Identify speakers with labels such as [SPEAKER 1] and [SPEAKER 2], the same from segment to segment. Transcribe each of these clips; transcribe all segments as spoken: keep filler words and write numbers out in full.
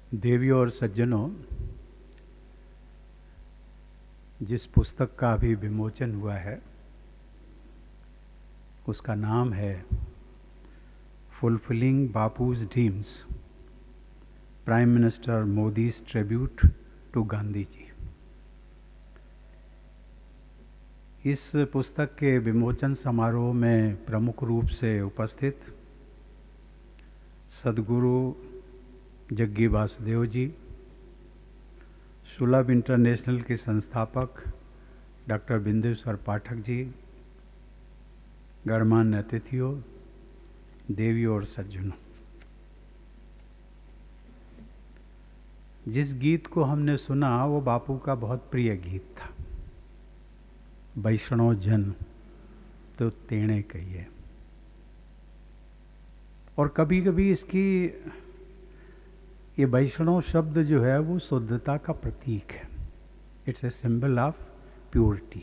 [SPEAKER 1] देवियों और सज्जनों, जिस पुस्तक का अभी विमोचन हुआ है उसका नाम है fulfilling Bapu's dreams, prime minister Modi's tribute to Gandhi ji. इस पुस्तक के विमोचन समारोह में प्रमुख रूप से उपस्थित सद्गुरु जग्गी वासुदेव जी, सुलभ इंटरनेशनल के संस्थापक डॉक्टर बिंदेश्वर पाठक जी, गणमान्य अतिथियों, देवियों और सज्जनों, जिस गीत को हमने सुना वो बापू का बहुत प्रिय गीत था। वैष्णव जन तो तेणे कहिए। और कभी कभी इसकी ये वैष्णव शब्द जो है वो शुद्धता का प्रतीक है। It's a symbol of purity.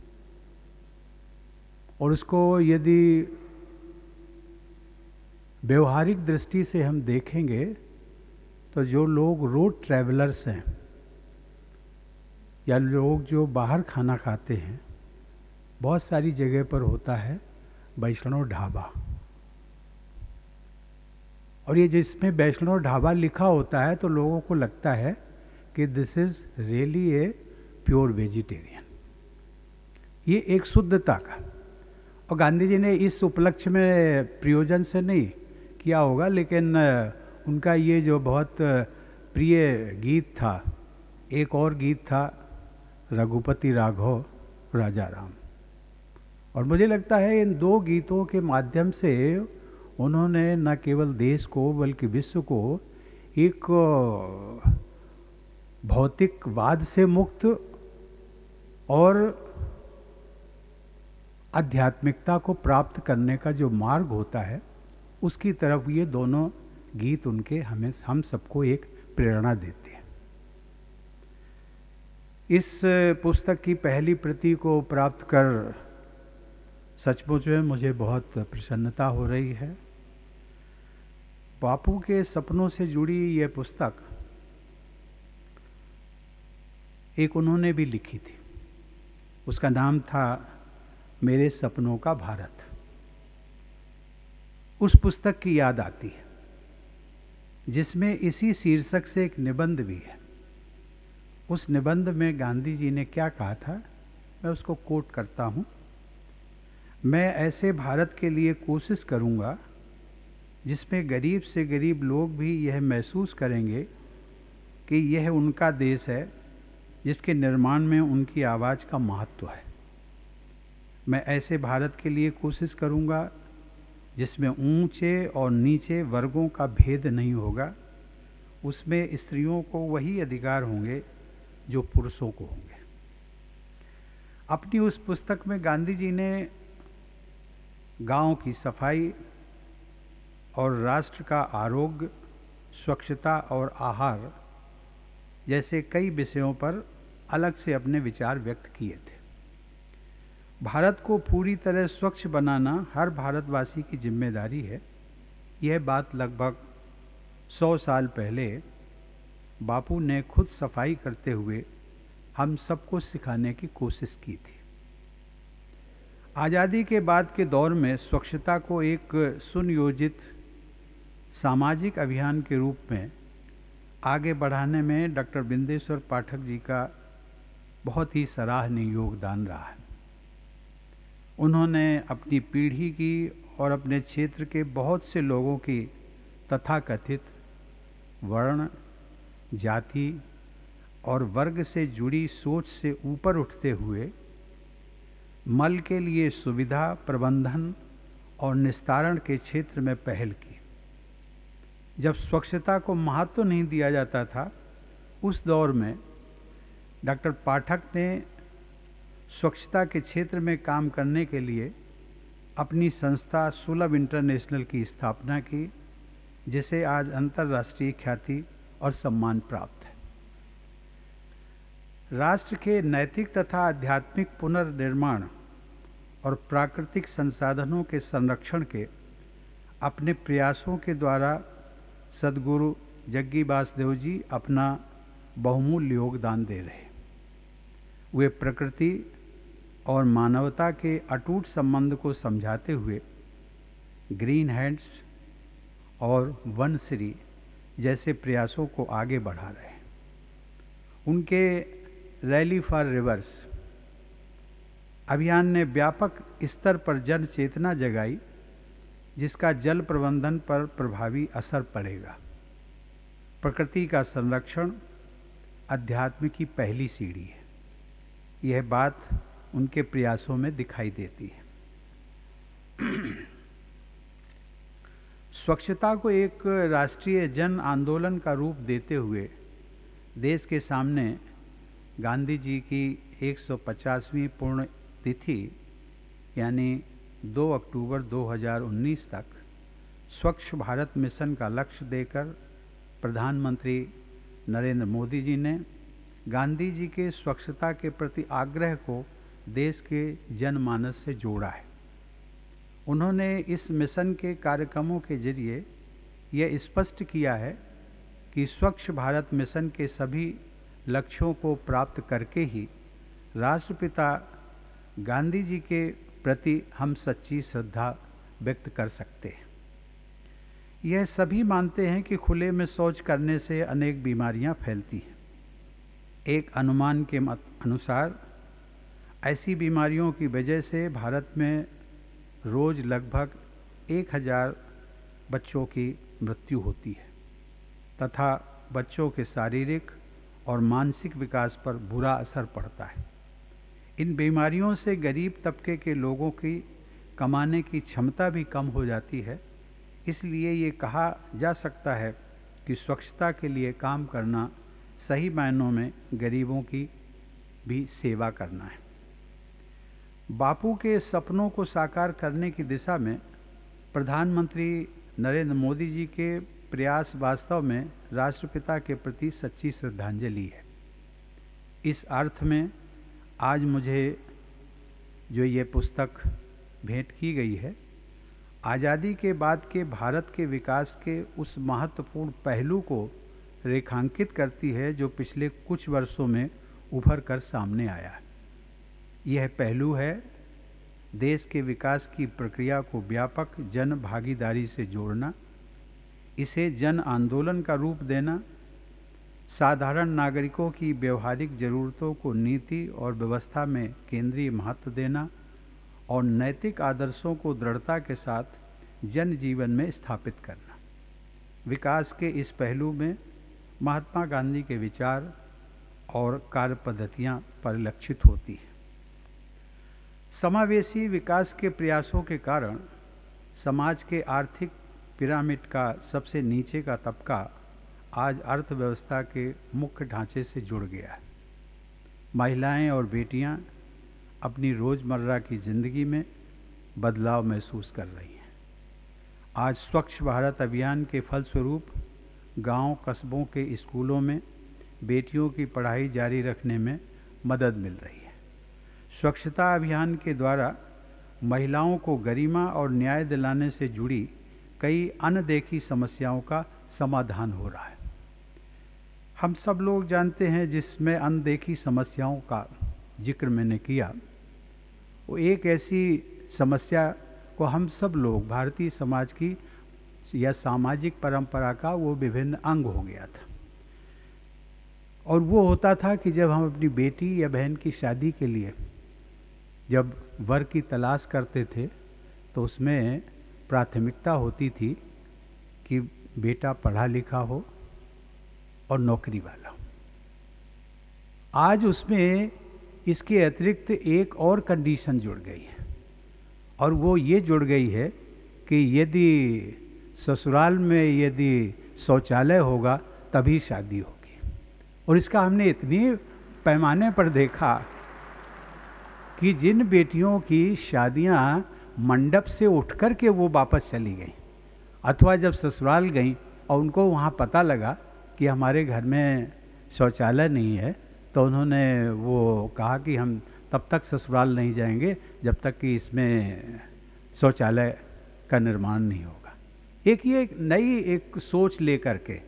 [SPEAKER 1] और उसको यदि व्यवहारिक दृष्टि से हम देखेंगे तो जो लोग रोड ट्रैवलर्स हैं या लोग जो बाहर खाना खाते हैं, बहुत सारी जगह पर होता है वैष्णव ढाबा। और ये जिसमें वैष्णव ढाबा लिखा होता है तो लोगों को लगता है कि this is really a pure vegetarian. ये एक शुद्धता का, और गांधी जी ने इस उपलक्ष्य में प्रयोजन से नहीं किया होगा, लेकिन उनका ये जो बहुत प्रिय गीत था, एक और गीत था रघुपति राघव राजा राम। और मुझे लगता है इन दो गीतों के माध्यम से उन्होंने न केवल देश को बल्कि विश्व को एक भौतिकवाद से मुक्त और आध्यात्मिकता को प्राप्त करने का जो मार्ग होता है उसकी तरफ ये दोनों गीत उनके हमें हम सबको एक प्रेरणा देते हैं। इस पुस्तक की पहली प्रति को प्राप्त कर सचमुच में मुझे बहुत प्रसन्नता हो रही है। बापू के सपनों से जुड़ी यह पुस्तक एक उन्होंने भी लिखी थी। उसका नाम था मेरे सपनों का भारत। उस पुस्तक की याद आती है जिसमें इसी शीर्षक से एक निबंध भी है। उस निबंध में गांधी जी ने क्या कहा था, मैं उसको कोट करता हूं। मैं ऐसे भारत के लिए कोशिश करूंगा जिसमें गरीब से गरीब लोग भी यह महसूस करेंगे कि यह उनका देश है जिसके निर्माण में उनकी आवाज़ का महत्व है। मैं ऐसे भारत के लिए कोशिश करूंगा जिसमें ऊंचे और नीचे वर्गों का भेद नहीं होगा। उसमें स्त्रियों को वही अधिकार होंगे जो पुरुषों को होंगे। अपनी उस पुस्तक में गांधी जी ने गांव की सफाई और राष्ट्र का आरोग्य, स्वच्छता और आहार जैसे कई विषयों पर अलग से अपने विचार व्यक्त किए थे। भारत को पूरी तरह स्वच्छ बनाना हर भारतवासी की जिम्मेदारी है। यह बात लगभग सौ साल पहले बापू ने खुद सफाई करते हुए हम सबको सिखाने की कोशिश की थी। आज़ादी के बाद के दौर में स्वच्छता को एक सुनियोजित सामाजिक अभियान के रूप में आगे बढ़ाने में डॉक्टर बिंदेश्वर पाठक जी का बहुत ही सराहनीय योगदान रहा है। उन्होंने अपनी पीढ़ी की और अपने क्षेत्र के बहुत से लोगों की तथाकथित वर्ण, जाति और वर्ग से जुड़ी सोच से ऊपर उठते हुए मल के लिए सुविधा प्रबंधन और निस्तारण के क्षेत्र में पहल की। जब स्वच्छता को महत्व नहीं दिया जाता था, उस दौर में डॉक्टर पाठक ने स्वच्छता के क्षेत्र में काम करने के लिए अपनी संस्था सुलभ इंटरनेशनल की स्थापना की, जिसे आज अंतर्राष्ट्रीय ख्याति और सम्मान प्राप्त है। राष्ट्र के नैतिक तथा आध्यात्मिक पुनर्निर्माण और प्राकृतिक संसाधनों के संरक्षण के अपने प्रयासों के द्वारा सद्गुरु जग्गी वासुदेव जी अपना बहुमूल्य योगदान दे रहे। वे प्रकृति और मानवता के अटूट संबंध को समझाते हुए ग्रीन हैंड्स और वनश्री जैसे प्रयासों को आगे बढ़ा रहे हैं। उनके रैली फॉर रिवर्स अभियान ने व्यापक स्तर पर जन चेतना जगाई, जिसका जल प्रबंधन पर प्रभावी असर पड़ेगा। प्रकृति का संरक्षण अध्यात्म की पहली सीढ़ी है। यह बात उनके प्रयासों में दिखाई देती है। स्वच्छता को एक राष्ट्रीय जन आंदोलन का रूप देते हुए देश के सामने गांधी जी की एक सौ पचासवीं पूर्ण तिथि यानी दो अक्टूबर दो हज़ार उन्नीस तक स्वच्छ भारत मिशन का लक्ष्य देकर प्रधानमंत्री नरेंद्र मोदी जी ने गांधी जी के स्वच्छता के प्रति आग्रह को देश के जनमानस से जोड़ा है। उन्होंने इस मिशन के कार्यक्रमों के जरिए यह स्पष्ट किया है कि स्वच्छ भारत मिशन के सभी लक्ष्यों को प्राप्त करके ही राष्ट्रपिता गांधी जी के प्रति हम सच्ची श्रद्धा व्यक्त कर सकते हैं। यह सभी मानते हैं कि खुले में शौच करने से अनेक बीमारियां फैलती हैं। एक अनुमान के मत अनुसार ऐसी बीमारियों की वजह से भारत में रोज़ लगभग एक हज़ार बच्चों की मृत्यु होती है तथा बच्चों के शारीरिक और मानसिक विकास पर बुरा असर पड़ता है। इन बीमारियों से गरीब तबके के लोगों की कमाने की क्षमता भी कम हो जाती है। इसलिए ये कहा जा सकता है कि स्वच्छता के लिए काम करना सही मायनों में गरीबों की भी सेवा करना है। बापू के सपनों को साकार करने की दिशा में प्रधानमंत्री नरेंद्र मोदी जी के प्रयास वास्तव में राष्ट्रपिता के प्रति सच्ची श्रद्धांजलि है। इस अर्थ में आज मुझे जो ये पुस्तक भेंट की गई है, आज़ादी के बाद के भारत के विकास के उस महत्वपूर्ण पहलू को रेखांकित करती है जो पिछले कुछ वर्षों में उभर कर सामने आया है। यह पहलू है देश के विकास की प्रक्रिया को व्यापक जन भागीदारी से जोड़ना, इसे जन आंदोलन का रूप देना, साधारण नागरिकों की व्यवहारिक ज़रूरतों को नीति और व्यवस्था में केंद्रीय महत्व देना और नैतिक आदर्शों को दृढ़ता के साथ जन जीवन में स्थापित करना। विकास के इस पहलू में महात्मा गांधी के विचार और कार्य पद्धतियाँ परिलक्षित होती हैं। समावेशी विकास के प्रयासों के कारण समाज के आर्थिक पिरामिड का सबसे नीचे का तबका आज अर्थव्यवस्था के मुख्य ढांचे से जुड़ गया है। महिलाएं और बेटियां अपनी रोज़मर्रा की ज़िंदगी में बदलाव महसूस कर रही हैं। आज स्वच्छ भारत अभियान के फलस्वरूप गांव कस्बों के स्कूलों में बेटियों की पढ़ाई जारी रखने में मदद मिल रही है। स्वच्छता अभियान के द्वारा महिलाओं को गरिमा और न्याय दिलाने से जुड़ी कई अनदेखी समस्याओं का समाधान हो रहा है। हम सब लोग जानते हैं जिसमें अनदेखी समस्याओं का जिक्र मैंने किया, वो एक ऐसी समस्या को हम सब लोग भारतीय समाज की या सामाजिक परंपरा का वो विभिन्न अंग हो गया था। और वो होता था कि जब हम अपनी बेटी या बहन की शादी के लिए जब वर की तलाश करते थे तो उसमें प्राथमिकता होती थी कि बेटा पढ़ा लिखा हो और नौकरी वाला हो। आज उसमें इसके अतिरिक्त एक और कंडीशन जुड़ गई है और वो ये जुड़ गई है कि यदि ससुराल में यदि शौचालय होगा तभी शादी होगी। और इसका हमने इतनी पैमाने पर देखा कि जिन बेटियों की शादियां मंडप से उठकर के वो वापस चली गई अथवा जब ससुराल गई और उनको वहाँ पता लगा कि हमारे घर में शौचालय नहीं है, तो उन्होंने वो कहा कि हम तब तक ससुराल नहीं जाएंगे जब तक कि इसमें शौचालय का निर्माण नहीं होगा। एक ये नई एक सोच लेकर के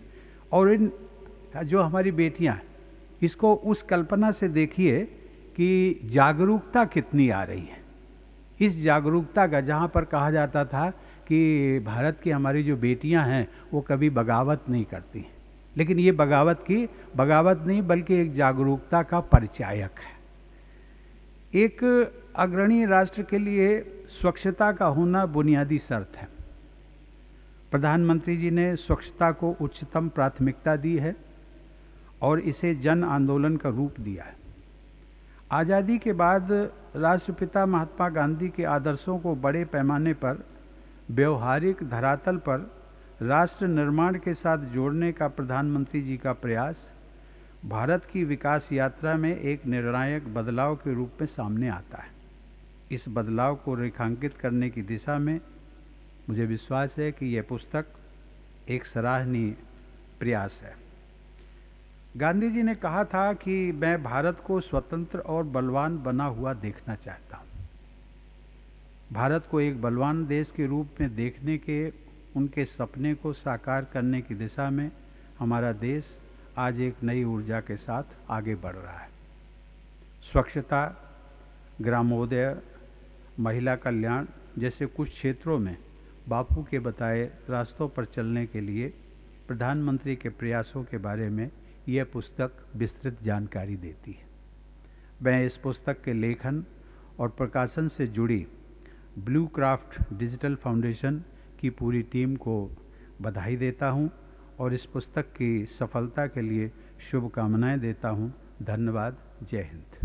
[SPEAKER 1] और इन जो हमारी बेटियां हैं, इसको उस कल्पना से देखिए कि जागरूकता कितनी आ रही है। इस जागरूकता का, जहाँ पर कहा जाता था कि भारत की हमारी जो बेटियां हैं वो कभी बगावत नहीं करती, लेकिन ये बगावत की बगावत नहीं बल्कि एक जागरूकता का परिचायक है। एक अग्रणी राष्ट्र के लिए स्वच्छता का होना बुनियादी शर्त है। प्रधानमंत्री जी ने स्वच्छता को उच्चतम प्राथमिकता दी है और इसे जन आंदोलन का रूप दिया है। आज़ादी के बाद राष्ट्रपिता महात्मा गांधी के आदर्शों को बड़े पैमाने पर व्यवहारिक धरातल पर राष्ट्र निर्माण के साथ जोड़ने का प्रधानमंत्री जी का प्रयास भारत की विकास यात्रा में एक निर्णायक बदलाव के रूप में सामने आता है। इस बदलाव को रेखांकित करने की दिशा में मुझे विश्वास है कि यह पुस्तक एक सराहनीय प्रयास है। गांधी जी ने कहा था कि मैं भारत को स्वतंत्र और बलवान बना हुआ देखना चाहता हूँ। भारत को एक बलवान देश के रूप में देखने के उनके सपने को साकार करने की दिशा में हमारा देश आज एक नई ऊर्जा के साथ आगे बढ़ रहा है। स्वच्छता, ग्रामोदय, महिला कल्याण जैसे कुछ क्षेत्रों में बापू के बताए रास्तों पर चलने के लिए प्रधानमंत्री के प्रयासों के बारे में यह पुस्तक विस्तृत जानकारी देती है। मैं इस पुस्तक के लेखन और प्रकाशन से जुड़ी ब्लू क्राफ्ट डिजिटल फाउंडेशन की पूरी टीम को बधाई देता हूं और इस पुस्तक की सफलता के लिए शुभकामनाएं देता हूं। धन्यवाद। जय हिंद।